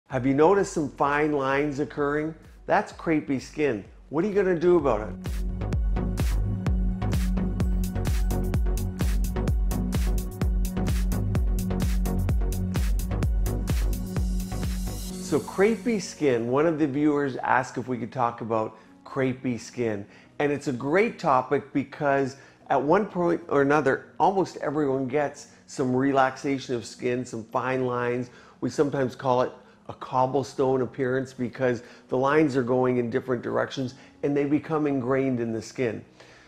Have you noticed some fine lines occurring? That's crepey skin. What are you going to do about it? So crepey skin, one of the viewers asked if we could talk about crepey skin. And it's a great topic because at one point or another, almost everyone gets some relaxation of skin, some fine lines. We sometimes call it a cobblestone appearance because the lines are going in different directions and they become ingrained in the skin.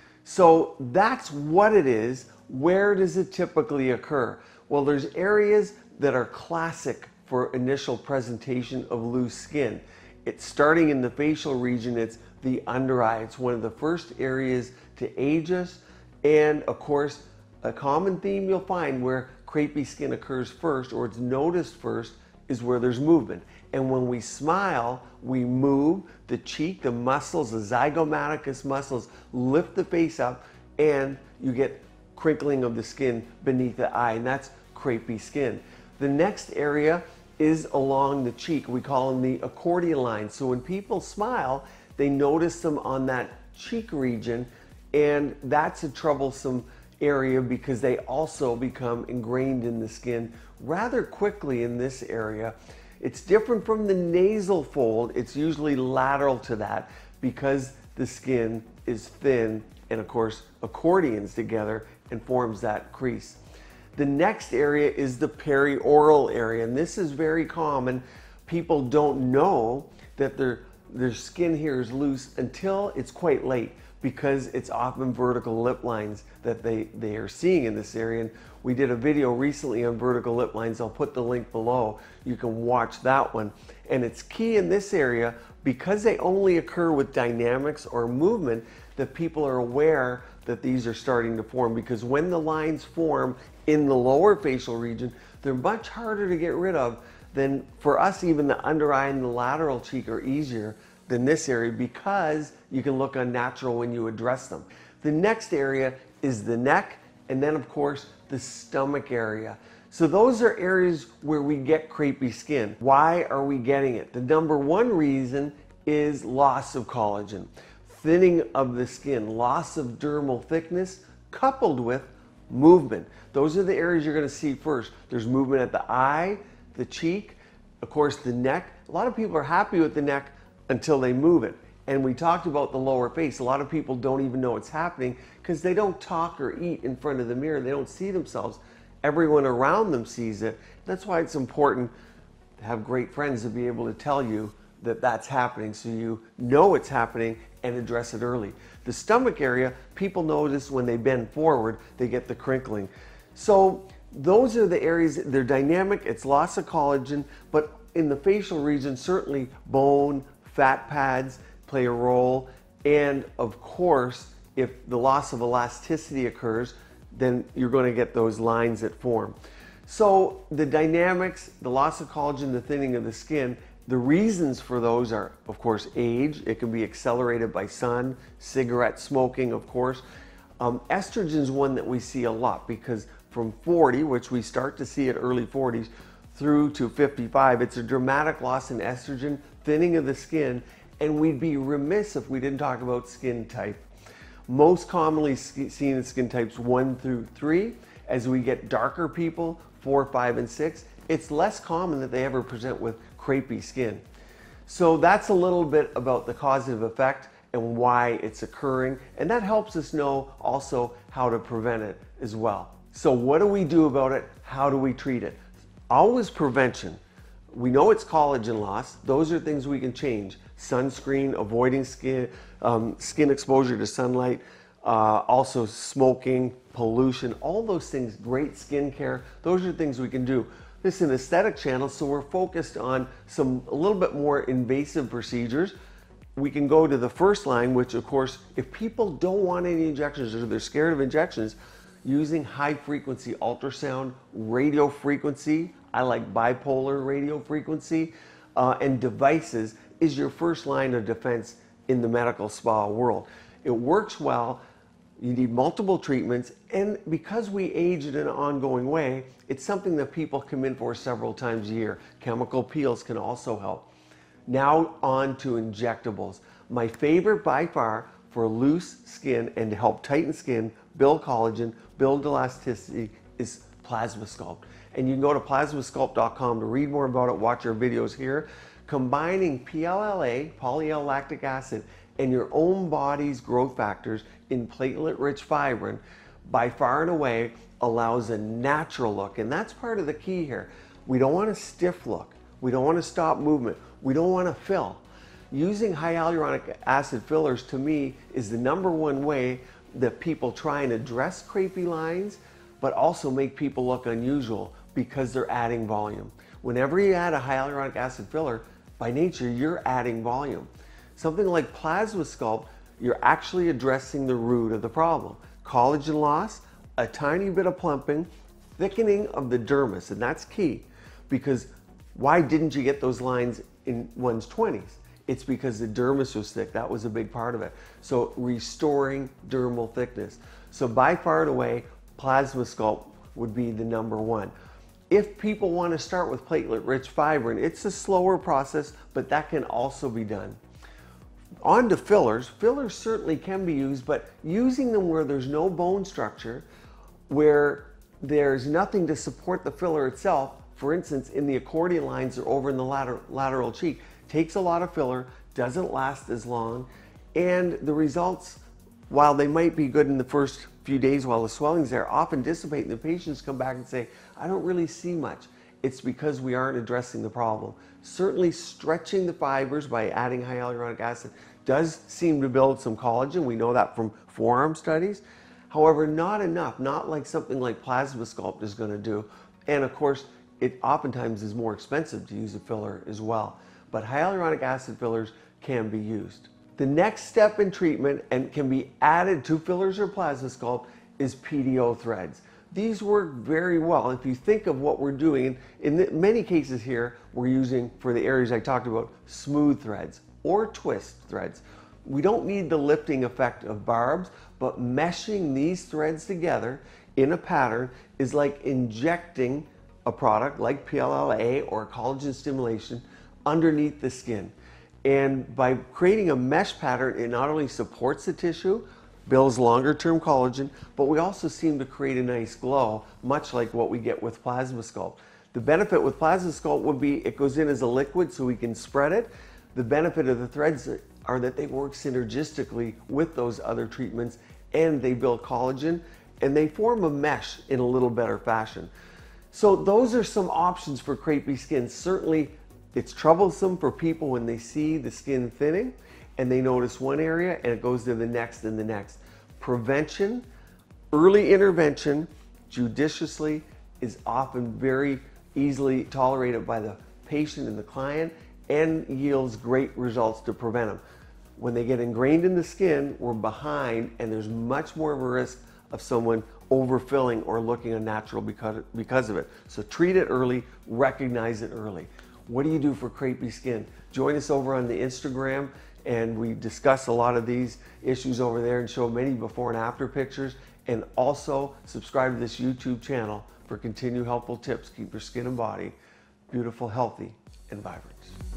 So that's what it is. Where does it typically occur? Well, there's areas that are classic for initial presentation of loose skin. It's starting in the facial region. It's the under eye. It's one of the first areas to age us. And of course, a common theme you'll find where crepey skin occurs first, or it's noticed first, is where there's movement. And when we smile, we move the cheek, the muscles, the zygomaticus muscles lift the face up, and you get crinkling of the skin beneath the eye, and that's crepey skin. The next area is along the cheek. We call them the accordion lines. So when people smile, they notice them on that cheek region, and that's a troublesome area because they also become ingrained in the skin rather quickly in this area. It's different from the nasal fold. It's usually lateral to that because the skin is thin and of course accordions together and forms that crease. The next area is the perioral area, and this is very common. People don't know that their skin here is loose until it's quite late, because it's often vertical lip lines that they are seeing in this area. And we did a video recently on vertical lip lines. I'll put the link below. You can watch that one. And it's key in this area because they only occur with dynamics or movement that people are aware that these are starting to form, because when the lines form in the lower facial region, they're much harder to get rid of than for us. Even the under eye and the lateral cheek are easier than this area because you can look unnatural when you address them. The next area is the neck, and then of course the stomach area. So those are areas where we get crepey skin. Why are we getting it? The number one reason is loss of collagen, thinning of the skin, loss of dermal thickness coupled with movement. Those are the areas you're going to see first. There's movement at the eye, the cheek, of course the neck. A lot of people are happy with the neck until they move it. And we talked about the lower face. A lot of people don't even know it's happening because they don't talk or eat in front of the mirror. They don't see themselves. Everyone around them sees it. That's why it's important to have great friends to be able to tell you that that's happening, so you know it's happening and address it early. The stomach area, people notice when they bend forward, they get the crinkling. So those are the areas. They're dynamic. It's loss of collagen, but in the facial region, certainly bone, fat pads play a role, and of course, if the loss of elasticity occurs, then you're going to get those lines that form. So the dynamics, the loss of collagen, the thinning of the skin, the reasons for those are, of course, age. It can be accelerated by sun, cigarette smoking, of course. Estrogen is one that we see a lot because from 40, which we start to see at early 40s, through to 55, it's a dramatic loss in estrogen, thinning of the skin, and we'd be remiss if we didn't talk about skin type. Most commonly seen in skin types 1 through 3. As we get darker people, 4, 5, and 6, it's less common that they ever present with crepey skin. So that's a little bit about the causative effect and why it's occurring, and that helps us know also how to prevent it as well. So what do we do about it? How do we treat it? Always prevention. We know it's collagen loss. Those are things we can change. Sunscreen, avoiding skin exposure to sunlight, also smoking, pollution, all those things, great skin care. Those are things we can do. This is an aesthetic channel, so we're focused on a little bit more invasive procedures. We can go to the first line, which of course, if people don't want any injections or they're scared of injections, using high frequency ultrasound, radio frequency, I like bipolar radio frequency, and devices is your first line of defense in the medical spa world. It works well. You need multiple treatments, and because we age in an ongoing way, it's something that people come in for several times a year. Chemical peels can also help. Now on to injectables. My favorite by far for loose skin and to help tighten skin, build collagen, build elasticity is PlasmaSculpt. And you can go to PlasmaSculpt.com to read more about it, watch our videos here. Combining PLLA, polyl lactic acid, and your own body's growth factors in platelet-rich fibrin by far and away allows a natural look. And that's part of the key here. We don't want a stiff look. We don't want to stop movement. We don't want to fill. Using high hyaluronic acid fillers, to me, is the #1 way that people try and address crepey lines, but also make people look unusual because they're adding volume. Whenever you add a hyaluronic acid filler, by nature, you're adding volume. Something like PlasmaSculpt, you're actually addressing the root of the problem. Collagen loss, a tiny bit of plumping, thickening of the dermis, and that's key, because why didn't you get those lines in one's 20s? It's because the dermis was thick. That was a big part of it. So restoring dermal thickness. So by far and away, PlasmaSculpt would be the #1. If people want to start with platelet-rich fibrin, it's a slower process, but that can also be done. On to fillers. Fillers certainly can be used, but using them where there's no bone structure, where there's nothing to support the filler itself, for instance, in the accordion lines or over in the lateral cheek, takes a lot of filler, doesn't last as long, and the results, while they might be good in the first few days while the swelling's there, often dissipate, and the patients come back and say, I don't really see much. It's because we aren't addressing the problem. Certainly stretching the fibers by adding hyaluronic acid does seem to build some collagen. We know that from forearm studies. However, not enough, not like something like PlasmaSculpt is going to do. And of course, it oftentimes is more expensive to use a filler as well. But hyaluronic acid fillers can be used. The next step in treatment, and can be added to fillers or PlasmaSculpt, is PDO threads. These work very well. If you think of what we're doing, in many cases here, we're using, for the areas I talked about, smooth threads or twist threads. We don't need the lifting effect of barbs, but meshing these threads together in a pattern is like injecting a product like PLLA or collagen stimulation underneath the skin. And by creating a mesh pattern, it not only supports the tissue, builds longer term collagen, but we also seem to create a nice glow, much like what we get with PlasmaSculpt. The benefit with PlasmaSculpt would be it goes in as a liquid so we can spread it. The benefit of the threads are that they work synergistically with those other treatments, and they build collagen and they form a mesh in a little better fashion. So those are some options for crepey skin. Certainly it's troublesome for people when they see the skin thinning and they notice one area and it goes to the next and the next. Prevention, early intervention, judiciously, is often very easily tolerated by the patient and the client and yields great results to prevent them. When they get ingrained in the skin, we're behind, and there's much more of a risk of someone overfilling or looking unnatural because of it. So treat it early, recognize it early. What do you do for crepey skin? Join us over on the Instagram, and we discuss a lot of these issues over there and show many before and after pictures. And also subscribe to this YouTube channel for continued helpful tips. Keep your skin and body beautiful, healthy, and vibrant.